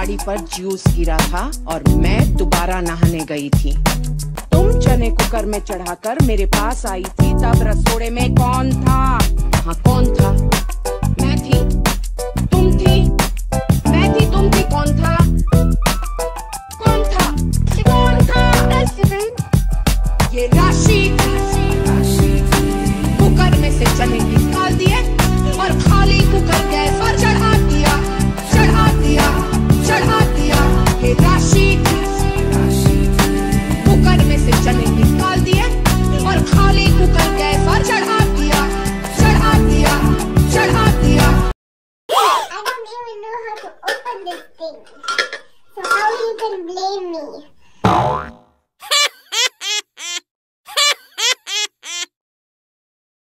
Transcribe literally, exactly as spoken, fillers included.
साड़ी पर जूस गिरा था और मैं दोबारा नहाने गई थी। तुम चने कुकर में चढ़ाकर मेरे पास आई थी, तब रसोड़े में कौन था? हाँ, कौन था? मैं थी।